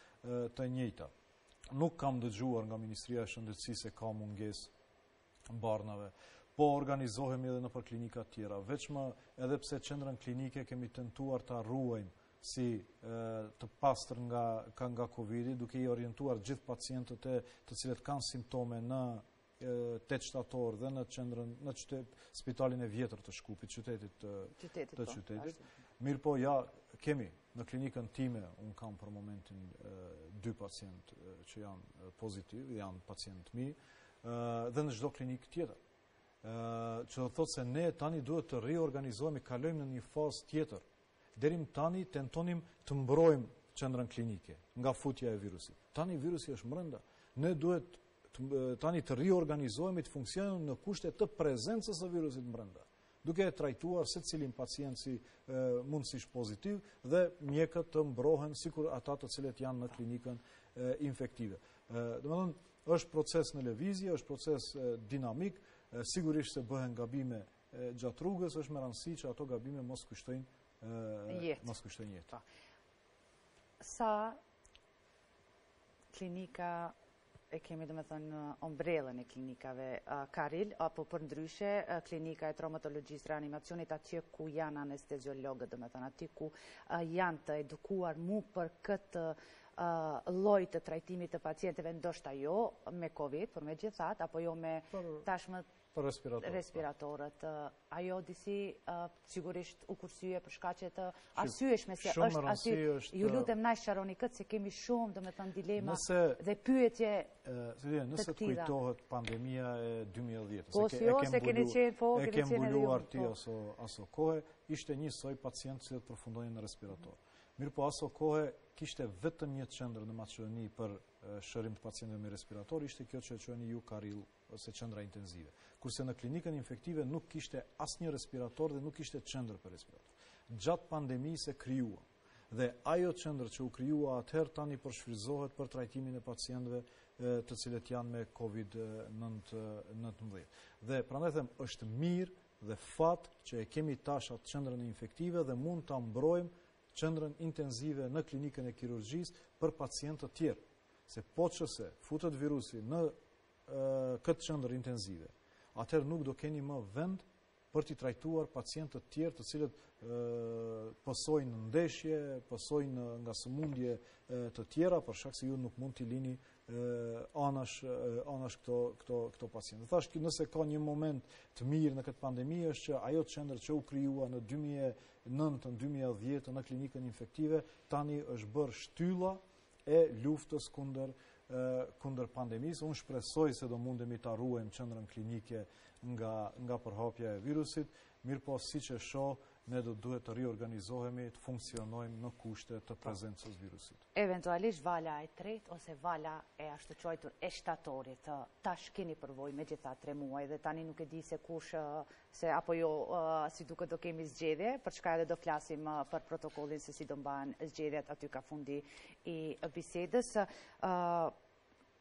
[SPEAKER 3] të njëjta. Nuk kam dëgjuar nga Ministria e Shëndetësisë se ka mungesë barnave, po organizohemi edhe në për klinika tjera. Veçmë edhe pse qendrën klinike kemi tentuar të ruajmë si të pastër nga Covid-i, duke i orientuar gjithë pacientët të cilët kanë simptome në 8 shtator dhe në qendrën në spitalin e vjetër të Shkupit, qytetit. Mirë po, ja, kemi në klinikën time, unë kam për momentin 2 pacient që janë pozitiv, janë pacient mi, dhe në çdo klinikë tjetër. Që do thotë se ne tani duhet të riorganizohemi, kalojmë në një fazë tjetër. Deri tani tentonim të mbrojmë qendrën klinike nga futja e virusit. Tani virusi është brenda. Ne duhet tani të riorganizohemi, të funksionojmë në kushte të prezencës së virusit brenda, duke e trajtuar secilin pacient si mundësisht pozitiv dhe mjekët të mbrohen sikur ata të cilët janë në klinikën infektive. Domethënë, është proces në lëvizje, është proces dinamik. Sigurisht se bëhen gabime gjatë rrugës, është me rëndësi që ato gabime mos kushtojnë jetë.
[SPEAKER 2] Sa klinika e kemi dhe me thënë ombrellën e klinikave Karil, apo për ndryshe klinika e traumatologjisë reanimacionit, atje ku janë anesteziologët, dhe me thënë atje ku janë të edukuar mu për këtë lloj të trajtimit të pacientëve, ndoshta jo me Covid, por me gjithat, apo jo me tashmë respiratorët. Ajo disi sigurisht u kursye për shkaqe të arsyeshme se është aty. Ju lutem na sqaroni këtë se kemi shumë, domethënë dilema dhe pyetje
[SPEAKER 3] nëse të kujtohet pandemia e 2010.
[SPEAKER 2] Po si jo, se keni qenë po,
[SPEAKER 3] e kem mbuluar ti aso kohë, ishte një soi pacientë që përfundonin në respirator. Mirë po aso kohë kishte vetëm një qendër në Maqedoni për shërim të pacientëve me respirator, ishte kjo që quheni ju Karil ose qendra intenzive. Kurse në klinikën infektive nuk kishte asnjë respirator dhe nuk kishte qendër për respirator. Gjatë pandemisë e krijua. Dhe ajo qendër që u krijua atëherë tani përshfryzohet për trajtimin e pacientëve të cilët janë me COVID-19. Dhe prandaj them, është mirë dhe fat që e kemi tash atë qendrën infektive dhe mund ta mbrojmë qendrën intenzive në klinikën e kirurgjisë për pacientë të tjerë. Se po qëse futet virusi në këtë qendër intenzive, atëherë nuk do keni më vend për t'i trajtuar pacientë të tjerë të cilët pësojnë ndeshje, pësojnë nga sëmundje të tjera, për shkak se ju nuk mund t'i lini anash këto pacientë. Thash, nëse ka një moment të mirë në këtë pandemi është që ajo qendër që u krijua në 2009-2010 në klinikën infektive tani është bërë shtylla e luftës kundër pandemisë. Unë shpresoj se do mundemi ta ruajmë qendrën klinike nga përhapja e virusit, mirë po siç e shoh, ne do duhet të riorganizohemi, të funksionojmë në kushte të prezencës virusit.
[SPEAKER 2] Eventualisht vala e tretë ose vala e ashtu quajtur e shtatorit, tash keni përvojë me gjitha 3 muaj dhe tani nuk e di se kush se apo jo si duket do kemi zgjedhje, për çka edhe do flasim për protokollin se si do mbahen zgjedhjet aty ka fundi i bisedës.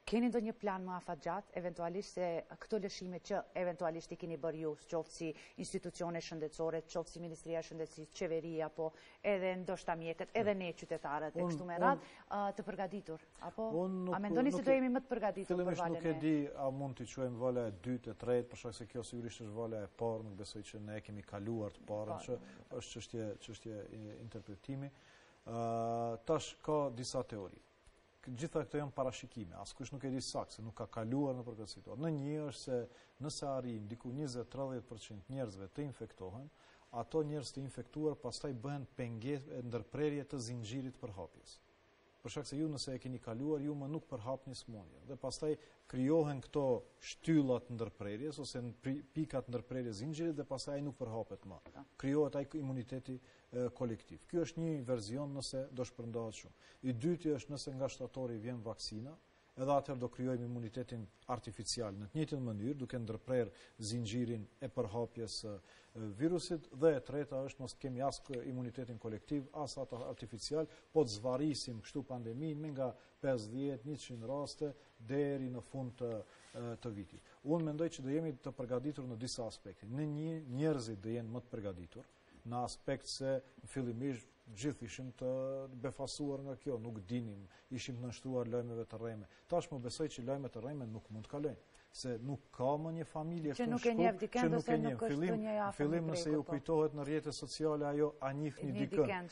[SPEAKER 2] Keni ndonjë plan më afatgjat, eventualisht se këto lëshime që eventualisht i keni bërë ju, qoftë si institucione shëndetësore, qoftë si Ministria e Shëndetësisë, qeveria, apo edhe ndoshta mjekët, edhe ne qytetarët e kështu me radhë, të përgatitur? Apo a mendoni se do jemi më të përgatitur për valën e?
[SPEAKER 3] Nuk e di a mund t'i quajmë vala e dytë, e tretë, për shkak se kjo sigurisht është vala e parë, nuk besoj që ne kemi kaluar të parën, që është çështje interpretimi. Tash ka disa teori. Gjitha këto janë parashikime, askush nuk e di saktë se nuk ka kaluar në këtë situatë. Në një është se nëse arrin diku 20-30% njerëzve të infektohen, ato njerëz të infektuar pastaj bëhen pengesë ndërprerje të zinxhirit përhapjes. Për shkak se ju nëse e keni kaluar, ju më nuk përhapni smundjen. Dhe pastaj krijohen këto shtyllat ndërprerjes ose pikat ndërprerjes zinxhirit dhe pastaj ai nuk përhapet më. Krijohet ai imuniteti kolektiv. Ky është një verzion nëse do shpërndahet shumë. I dyti është nëse nga shtatori vjen vaksina, edhe atëherë do krijojmë imunitetin artificial në të njëjtën mënyrë, duke ndërprerë zinxhirin e përhapjes së virusit, dhe e treta është mos kemi as imunitetin kolektiv, as ato artificial, po të zvarisim kështu pandeminë me nga 50-100 raste deri në fund të vitit. Unë mendoj që do jemi të përgatitur në disa aspekte. Në një, njerëzit do jenë më të përgatitur, në aspekt se fillimisht gjithë ishim të befasuar nga kjo, nuk dinim, ishim të nështruar lajmeve të rreme. Tash më besoj që lajmet të rreme nuk mund të kalojnë, se nuk ka më një familje
[SPEAKER 2] që nuk e njeh dikën, ose nuk është një afër.
[SPEAKER 3] Fillim nëse ju kujtohet në rrjetet sociale ajo a njihni dikën.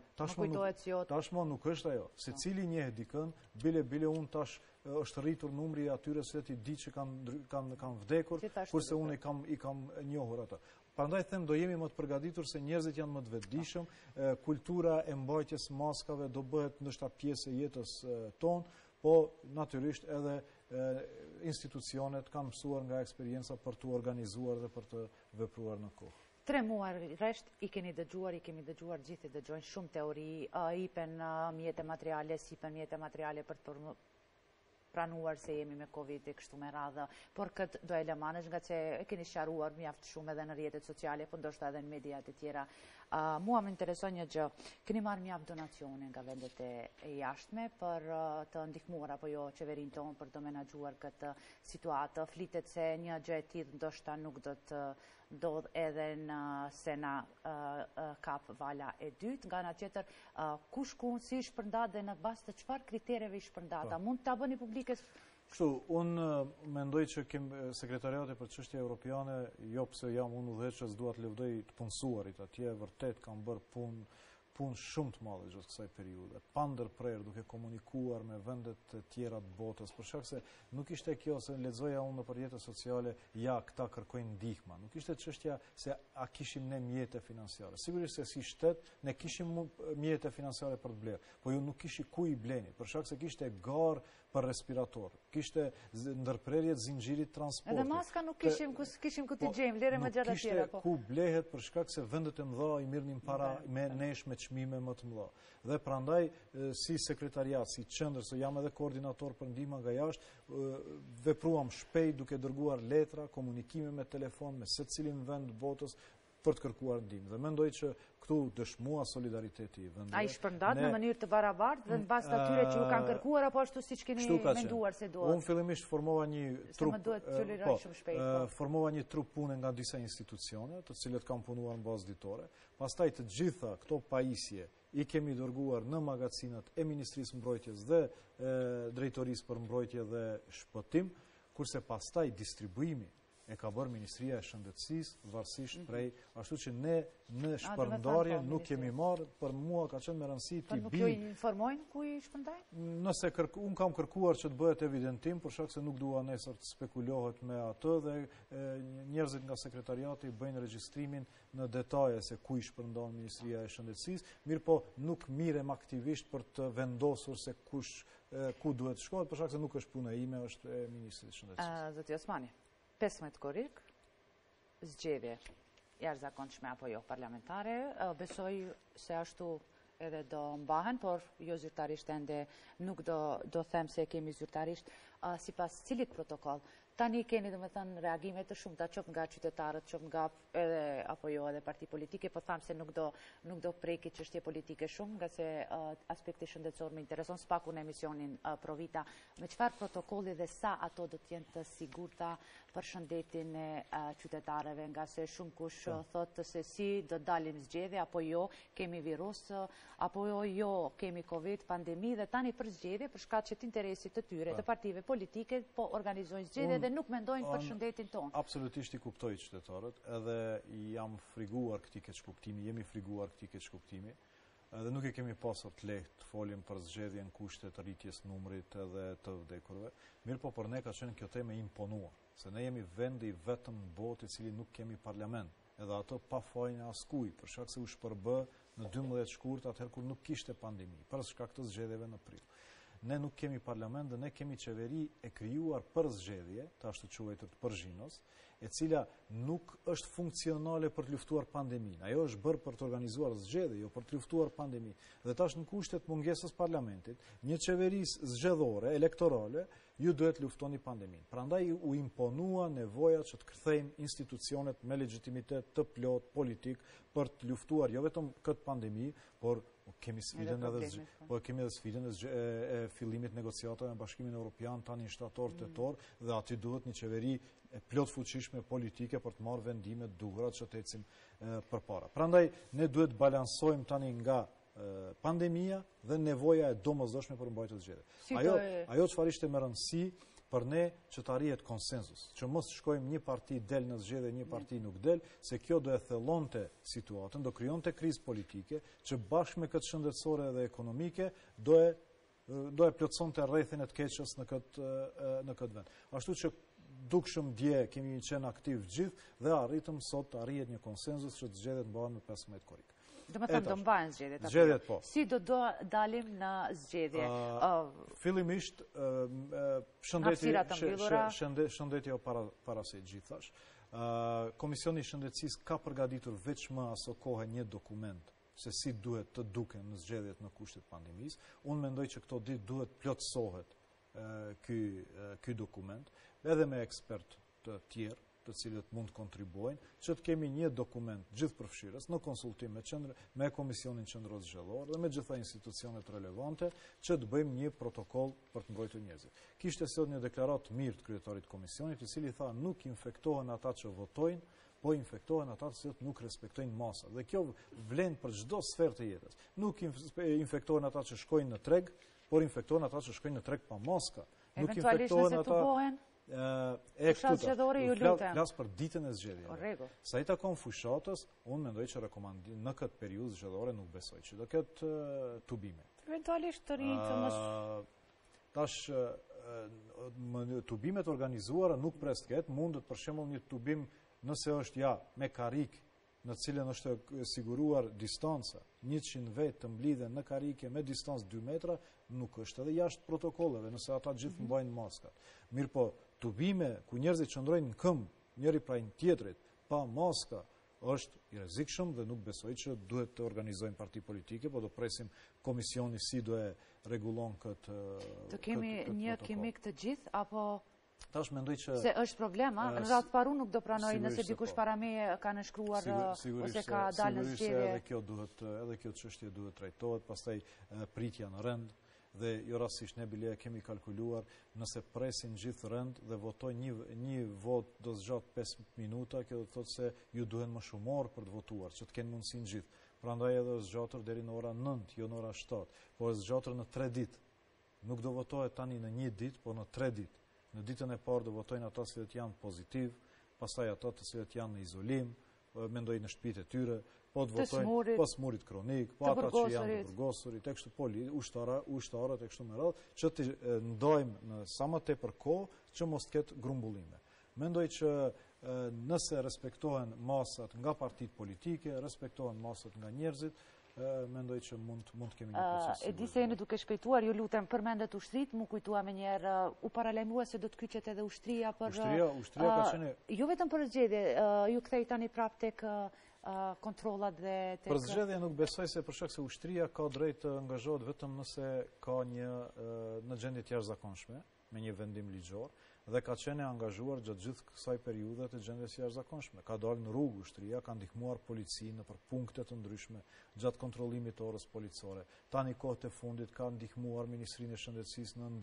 [SPEAKER 3] Tashmë nuk është ajo. Secili njeh dikën, bile unë tash është rritur numri i atyre se ti di që kanë vdekur, kurse unë i kam njohur ata. Prandaj them do jemi më të përgatitur se njerëzit janë më të vetëdijshëm, kultura e mbajtjes maskave do bëhet ndoshta pjesë e jetës tonë, po natyrisht edhe institucionet kanë mësuar nga eksperienca për të organizuar dhe për të vepruar në kohë.
[SPEAKER 2] 3 muaj rresht i kemi dëgjuar gjithë i dëgjojnë shumë teori, hipen mjete materiale, sipen mjete materiale për të pranuar se jemi me Covid e kështu me radhë, por këtë do e lëmanësh nga që e keni sqaruar mjaft shumë edhe në rrjetet sociale, po ndoshta edhe në mediat e tjera. Mua më intereson një gjë, keni marrë mjaft donacione nga vendet e jashtme për të ndihmuar apo jo qeverinë tonë për të menaxhuar këtë situatë. Flitet se një gjë e tillë ndoshta nuk do të ndodh edhe në sena kap vala e dytë. Nga ana tjetër, kush si i shpërndat dhe në bazë të çfarë kritereve i shpërndat? Mund ta bëni publike?
[SPEAKER 3] Kështu, unë mendoj që sekretariati për çështje europiane, jo pse jam unë udhëheqës, dua të lëvdoj të punësuarit atje, vërtet kanë bërë punë shumë të madhe gjatë kësaj periudhe, pa ndërprerje, duke komunikuar me vendet të tjera të botës, për shkak se nuk ishte kjo se lexoja unë nëpër rrjetet sociale, ja këta kërkojnë ndihmë. Nuk ishte çështja se a kishim ne mjete financiare. Sigurisht se si shtet ne kishim mjete financiare për të blerë, po ju nuk kishi ku i bleni, për shkak se kishte garë për respirator, kishte ndërprerje të zinxhirit transportit.
[SPEAKER 2] Edhe maska nuk kishim ku t'i gjejmë, lere më gjëra tjera.
[SPEAKER 3] Nuk kishte ku blehet për shkak se vendet e mëdha i mirnin para me nesh me çmime më të mëdha. Dhe prandaj si sekretariat, si qendër, se jam edhe koordinator për ndihmë nga jashtë, vepruam shpejt duke dërguar letra, komunikime me telefon me secilin vend të botës për të kërkuar ndihmë. Dhe mendoj që këtu dëshmua solidariteti i vendit.
[SPEAKER 2] Ai shpërndat në mënyrë të barabartë dhe në bazë të atyre që ju kanë kërkuar apo ashtu siç keni menduar se duhet?
[SPEAKER 3] Unë fillimisht formova një trup pune nga disa institucione, të cilët kanë punuar në bazë ditore. Pastaj të gjitha këto pajisje i kemi dërguar në magazinat e Ministrisë Mbrojtjes dhe Drejtorisë për Mbrojtje dhe Shpëtim, kurse pastaj distribuimi e ka bërë Ministria e Shëndetësisë varësisht prej, ashtu që ne në shpërndarje nuk kemi marrë, për mua ka qenë me rëndësi t'i
[SPEAKER 2] Nuk ju informojnë ku i shpërndajnë?
[SPEAKER 3] Nëse unë kam kërkuar që të bëhet evidentim, për shkak se nuk dua nesër të spekulohet me atë dhe njerëzit nga sekretariati bëjnë regjistrimin në detaje se ku i shpërndan Ministria e Shëndetësisë, mirë po nuk mirem aktivisht për të vendosur se ku duhet shkohet, për shkak se nuk është puna ime, është e Ministrisë së Shëndetësisë.
[SPEAKER 2] Zoti Osmani, 15 korrik, zgjedhje jashtëzakonshme apo jo parlamentare, besoj se ashtu edhe do mbahen, por jo zyrtarisht ende nuk do them se kemi zyrtarisht, sipas cilit protokoll Tani keni dhe me thënë reagime të shumta, qoftë nga qytetarët, qoftë nga apo jo edhe parti politike, po thamë se nuk do preki çështje politike shumë, nga se aspekti shëndetësor më intereson, s'paku në emisionin Provita. Me çfarë protokolli dhe sa ato do të jenë të sigurta për shëndetin e qytetarëve, nga se shumë kush thotë se si do dalim zgjedhje, apo jo, kemi virus, apo jo, kemi Covid, pandemi, dhe tani për zgjedhje, për shkaqe të interesit të tyre, të partive politike, po organizojnë zgjedhje dhe nuk mendojnë për shëndetin tonë.
[SPEAKER 3] Absolutisht i kuptoj qytetarët, edhe jam friguar këtij keqkuptimi, jemi friguar këtij keqkuptimi, edhe nuk e kemi pasur të lehtë të folim për zgjedhjen kushte të rritjes numrit edhe të vdekurve. Mirë po për ne ka qenë kjo temë e imponuar, se ne jemi vendi vetëm në botë i cili nuk kemi parlament, edhe ato pa fajin e askuj, për shkak se u shpërbë në 12 shkurt atëherë kur nuk kishte pandemi, për shkak të zgjedhjeve në prill. Ne nuk kemi parlament dhe ne kemi qeveri e krijuar për zgjedhje, të ashtu quajtur të përzhinos, e cila nuk është funksionale për të luftuar pandeminë. Ajo është bërë për të organizuar zgjedhje, jo për të luftuar pandeminë. Dhe tash në kushtet mungesës parlamentit, një qeverisë zgjedhore, elektorale, ju duhet luftoni pandeminë. Prandaj u imponua nevoja që të kthejmë institucionet me legjitimitet të plot politik për të luftuar jo vetëm këtë pandemi, por kemi sfidën e fillimit negociatave me Bashkimin Evropian tani në shtator tetor, dhe aty duhet një qeveri e plot fuqishme politike për të marrë vendimet duhura që të ecim përpara. Prandaj ne duhet balansojmë tani nga pandemia dhe nevoja e domosdoshme për mbajtje të zgjedhjeve. Ajo çfarë ishte me rëndësi për ne që të arrihet konsenzus, që mos shkojmë një parti del në zgjedhje, një parti nuk del, se kjo do e thellonte situatën, do krijonte krizë politike, që bashkë me këtë shëndetësore dhe ekonomike do e plotësonte rrethin e të keqës në këtë vend. Ashtu që dukshëm dje kemi qenë aktiv gjithë dhe arritëm sot të arrihet një konsenzus që të zgjedhjet mbahen me 15 korrik.
[SPEAKER 2] Do më thëmë do mbahen zgjedhjet?
[SPEAKER 3] Zgjedhjet po.
[SPEAKER 2] Si do dalim në zgjedhje?
[SPEAKER 3] Fillimisht, shëndetje o parasit gjithash. Komisioni i Shëndetësisë ka përgatitur veçmë aso kohë një dokument se si duhet të duken në zgjedhjet në kushtet pandemisë. Unë mendoj që këto ditë duhet plotësohet ky dokument, edhe me ekspert të tjerë, të cilët mund të kontribuojnë, që të kemi një dokument gjithëpërfshirës në konsultim me Komisionin Qendror Zgjedhor dhe me gjitha institucionet relevante, që të bëjmë një protokoll për të mbrojtur njerëzit. Kishte sot një deklaratë mirë të kryetarit të komisionit, i cili tha nuk infektohen ata që votojnë, po infektohen ata që nuk respektojnë masat. Dhe kjo vlen për çdo sferë të jetës. Nuk infektohen ata që shkojnë në treg, por infektohen ata që shkojnë në treg pa maska. Nuk infektohen ata flas për ditën e zgjedhjeve. Sa i takon fushatës, unë mendoj që rekomandim në këtë periudhë zgjedhore nuk besoj që do ketë tubime.
[SPEAKER 2] Eventualisht të rritë
[SPEAKER 3] tash tubimet organizuara nuk pres të ketë, mundet për shembull një tubim nëse është me karik në cilën është siguruar distanca 100 vet të mblidhen në karike me distancë 2 metra, nuk është edhe jashtë protokolleve, nëse ata gjithë mbajnë maskat. Mirë po, tubime ku njerëzit qëndrojnë në këmbë njëri pranë tjetrit pa maska është i rrezikshëm dhe nuk besoj që duhet të organizojnë parti politike, po do presim komisioni si do e rregullon këtë.
[SPEAKER 2] Të kemi një kimik të gjithë apo
[SPEAKER 3] tash mendoj që
[SPEAKER 2] se është problema, në radhë paru nuk do pranoj nëse dikush para meje ka nënshkruar ose ka dalë në zgjedhje.
[SPEAKER 3] Edhe kjo çështje duhet trajtohet, pastaj pritja në rend dhe jo rastësisht ne bile kemi kalkuluar nëse presin gjithë rend dhe votojnë një vot do zgjat 5 minuta, kjo do të thotë se ju duhen më shumë orë për të votuar, që të kenë mundësinë gjithë. Prandaj edhe është zgjatur deri në ora 9, jo në ora 7, por është zgjatur në 3 ditë. Nuk do votohet tani në 1 ditë, por në 3 ditë. Në ditën e parë do votojnë ata që janë pozitiv, pastaj ata që janë në izolim, mendoj në shtëpitë e tyre, po të votojnë pas smurit kronik, po ata që janë të burgosurit, tek kështu ushtarët e kështu me radhë, që të ndajmë në sa më tepër kohë që mos të ketë grumbullime. Mendoj që nëse respektohen masat nga partitë politike, respektohen masat nga njerëzit, mendoj që mund të kemi një proces.
[SPEAKER 2] E di se jeni duke shpejtuar, ju lutem përmendet ushtrit, mu kujtua me njerë, u paralajmua se do të kyqet edhe ushtria për...
[SPEAKER 3] Ushtria ka qenë...
[SPEAKER 2] Jo vetëm për zgjedhje, ju kthej tani prap tek kontrollat dhe tek...
[SPEAKER 3] Për zgjedhje nuk besoj se për shkak se ushtria ka drejt të angazhohet vetëm nëse ka një në gjendje të jashtëzakonshme, me një vendim ligjor, dhe ka qenë angazhuar gjatë gjithë kësaj periudhe të gjendjes së jashtëzakonshme. Ka dalë në rrugë ushtria, ka ndihmuar policinë nëpër punkte të ndryshme gjatë kontrollimit të orës policore. Tani kohët e fundit ka ndihmuar Ministrinë e Shëndetësisë në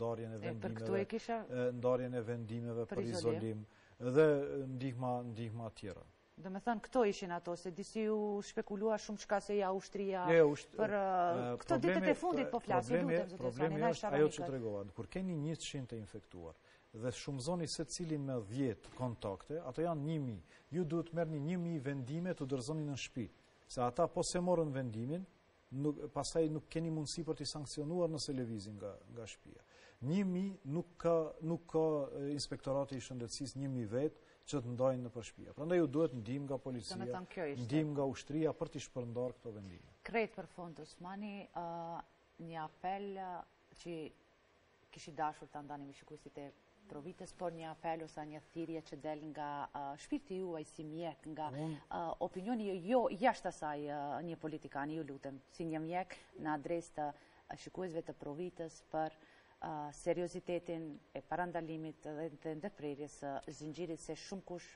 [SPEAKER 3] ndarjen e vendimeve për izolim dhe ndihma tjera.
[SPEAKER 2] Do me thënë, këto ishin ato, se disi ju shpekulua shumë çka se ja ushtria për këto ditët e fundit po flasë,
[SPEAKER 3] problemi është ajo që tregova, kur keni 100 të infektuar dhe shumëzoni secilin me 10 kontakte, ato janë 1000. Ju duhet merrni 1000 vendime të dorëzoni në shtëpi, se ata po se morën vendimin, pastaj nuk keni mundësi për t'i sankcionuar nëse lëvizin nga shtëpia. 1000 nuk ka inspektorati i shëndetësisë 1000 vetë që të ndajnë në përshpia. Prandaj ju duhet ndihmë nga policia, ndihmë nga ushtria për t'i shpërndar këto vendime.
[SPEAKER 2] Krejt për fund, Osmani, një apel që kishi dashur të ndani me shikuesit e Provitës, por një apel ose një thirrje që del nga shpirti juaj si mjek, nga opinioni jo jashtë asaj një politikani, ju lutem, si një mjek në adresë të shikuesve të Provitës për seriozitetin e parandalimit dhe të ndërprerjes së zinxhirit, se shumë kush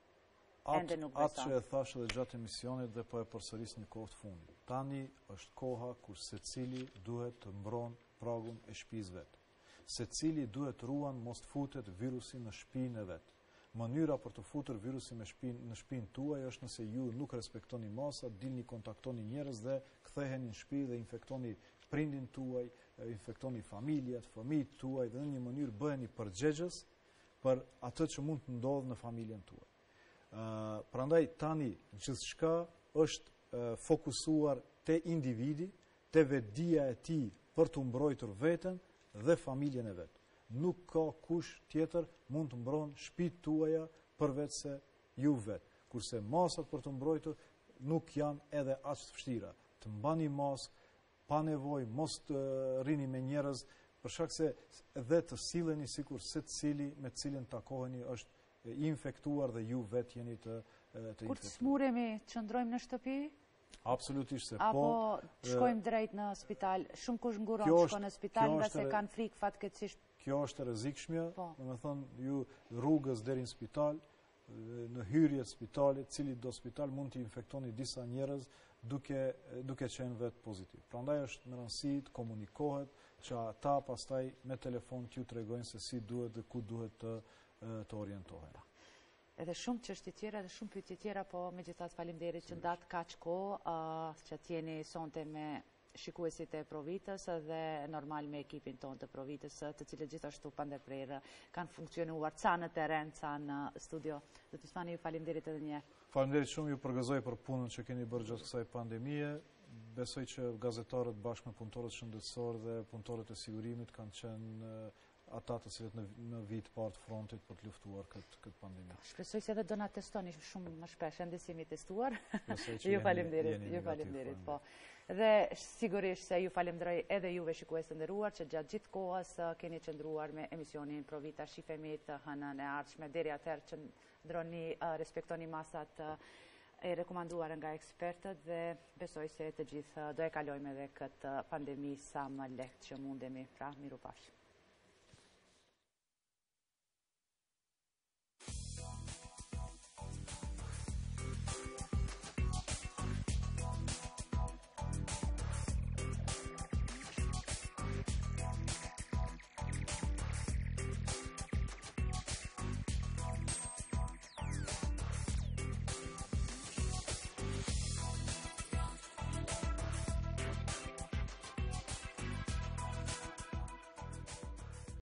[SPEAKER 2] ende nuk beson.
[SPEAKER 3] Atë që e thash edhe gjatë emisionit dhe po e përsëris një kohë të fundit. Tani është koha kur secili duhet të mbron pragun e shtëpisë vet. Secili duhet ruan mos të futet virusi në shtëpinë e vet. Mënyra për të futur virusin në shtëpinë tuaj është nëse ju nuk respektoni masat, dilni kontaktoni njerëz dhe ktheheni në shtëpi dhe infektoni prindin tuaj, infektoni familjet, fëmijët tuaj dhe në një mënyrë bëheni përgjegjës për atë që mund të ndodhë në familjen tuaj. Prandaj tani gjithçka është fokusuar te individi, te vetdia e tij për të mbrojtur veten dhe familjen e vet. Nuk ka kush tjetër mund të mbron shtëpitë tuaja përveç se ju vet. Kurse masat për të mbrojtur nuk janë edhe aq të vështira. Të mbani maskë pa nevojë, mos të rrini me njerëz, për shkak se dhe të silleni sikur secili me cilin takoheni është i infektuar dhe ju vet jeni të infektuar.
[SPEAKER 2] Kur të smuremi, qëndrojmë në shtëpi?
[SPEAKER 3] Absolutisht se po.
[SPEAKER 2] Apo shkojmë drejt në spital? Shumë kush nguron shkon në spital nga se kanë frikë fatkeqësisht.
[SPEAKER 3] Kjo është e rrezikshme, domethënë ju rrugës deri në spital, në hyrje të spitalit, cili do spital mund të infektoni disa njerëz duke qenë vetë pozitiv. Prandaj është në rëndësi të komunikohet që ata pastaj me telefon t'ju tregojnë se si duhet dhe ku duhet të orientohen.
[SPEAKER 2] Edhe shumë çështje tjera dhe shumë pyetje tjera, po megjithatë faleminderit që ndat kaq kohë që t'jeni sonte me shikuesit e Provitës dhe normal me ekipin tonë të Provitës, të cilët gjithashtu pa ndërprerje kanë funksionuar ca në terren, ca në studio. Zoti Osmani, ju faleminderit edhe një herë.
[SPEAKER 3] Faleminderit shumë, ju përgëzoj për punën që keni bërë gjatë kësaj pandemie. Besoj që gazetarët bashkë me punëtorët shëndetësor dhe punëtorët e sigurimit kanë qenë ata të cilët në vit parë të frontit për të luftuar këtë pandemi.
[SPEAKER 2] Shpresoj se edhe do na testoni shumë më shpesh, ende si jemi testuar. Ju faleminderit, po. Dhe sigurisht se ju falenderoj edhe juve shikues të nderuar që gjatë gjithë kohës keni qëndruar me emisionin Provita, shifemi të hënën e ardhshme. Deri atëherë që ndroni, respektoni masat e rekomanduar nga ekspertët dhe besoj se të gjithë do e kalojmë edhe këtë pandemi sa më lehtë që mundemi. Pra, mirupafshim.